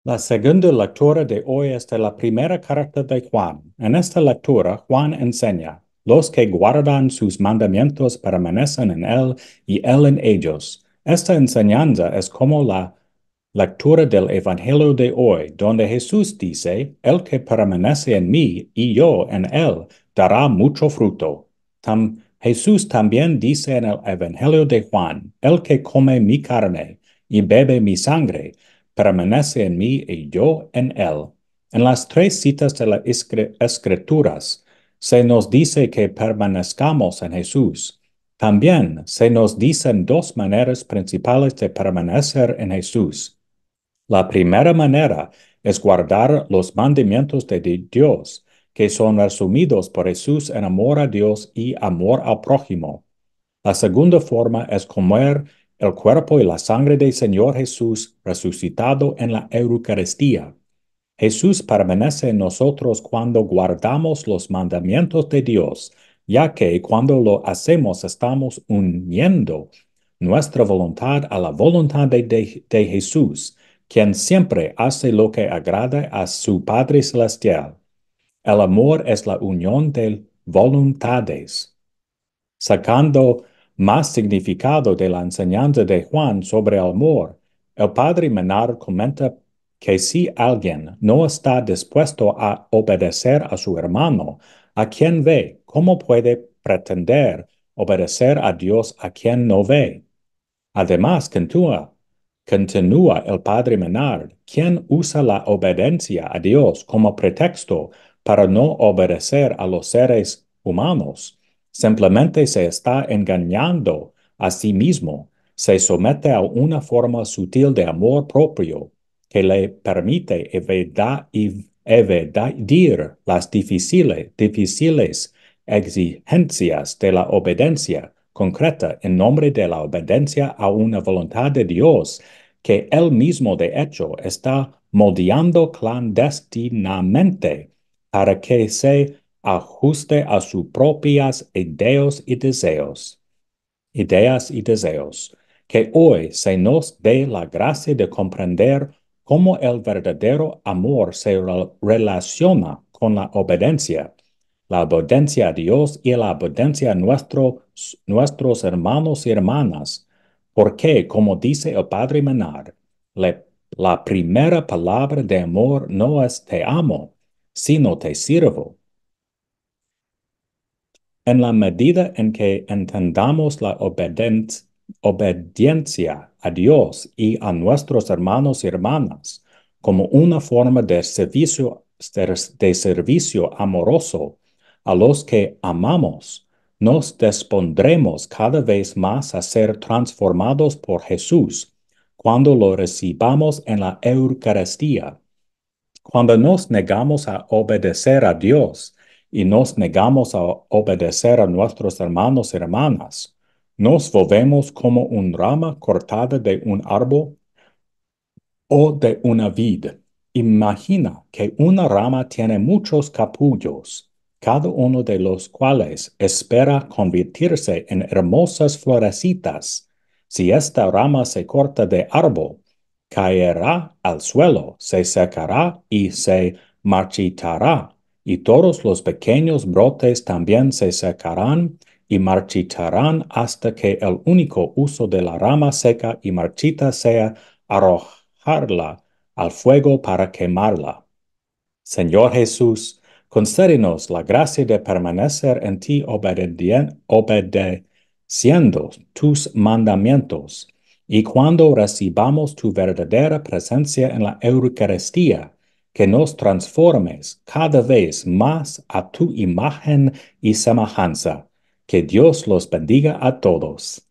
La segunda lectura de hoy es de la primera carta de Juan. En esta lectura, Juan enseña, los que guardan sus mandamientos permanecen en él y él en ellos. Esta enseñanza es como la lectura del Evangelio de hoy, donde Jesús dice, el que permanece en mí y yo en él, dará mucho fruto. Jesús también dice en el Evangelio de Juan, el que come mi carne y bebe mi sangre, permanece en mí y yo en él. En las tres citas de las Escrituras se nos dice que permanezcamos en Jesús. También se nos dicen dos maneras principales de permanecer en Jesús. La primera manera es guardar los mandamientos de Dios, que son resumidos por Jesús en amor a Dios y amor al prójimo. La segunda forma es comer el cuerpo y la sangre del Señor Jesús resucitado en la Eucaristía. Jesús permanece en nosotros cuando guardamos los mandamientos de Dios, ya que cuando lo hacemos estamos uniendo nuestra voluntad a la voluntad de Jesús, quien siempre hace lo que agrada a su Padre Celestial. El amor es la unión de voluntades. Sacando más significado de la enseñanza de Juan sobre el amor, el padre Menard comenta que si alguien no está dispuesto a obedecer a su hermano, a quien ve, ¿cómo puede pretender obedecer a Dios a quien no ve? Además, continúa el padre Menard, quien usa la obediencia a Dios como pretexto para no obedecer a los seres humanos. Simplemente se está engañando a sí mismo, se somete a una forma sutil de amor propio que le permite evadir las difíciles exigencias de la obediencia concreta en nombre de la obediencia a una voluntad de Dios que él mismo de hecho está moldeando clandestinamente para que se ajuste a sus propias ideas y deseos. Que hoy se nos dé la gracia de comprender cómo el verdadero amor se relaciona con la obediencia a Dios y la obediencia a nuestros hermanos y hermanas. Porque, como dice el padre Menard, la primera palabra de amor no es te amo, sino te sirvo. En la medida en que entendamos la obediencia a Dios y a nuestros hermanos y hermanas como una forma de servicio amoroso a los que amamos, nos dispondremos cada vez más a ser transformados por Jesús cuando lo recibamos en la Eucaristía. Cuando nos negamos a obedecer a Dios y nos negamos a obedecer a nuestros hermanos y hermanas, nos volvemos como un rama cortada de un árbol o de una vid. Imagina que una rama tiene muchos capullos, cada uno de los cuales espera convertirse en hermosas florecitas. Si esta rama se corta de árbol, caerá al suelo, se secará y se marchitará, y todos los pequeños brotes también se secarán y marchitarán hasta que el único uso de la rama seca y marchita sea arrojarla al fuego para quemarla. Señor Jesús, concédenos la gracia de permanecer en ti obedeciendo tus mandamientos, y cuando recibamos tu verdadera presencia en la Eucaristía, que nos transformes cada vez más a tu imagen y semejanza. Que Dios los bendiga a todos.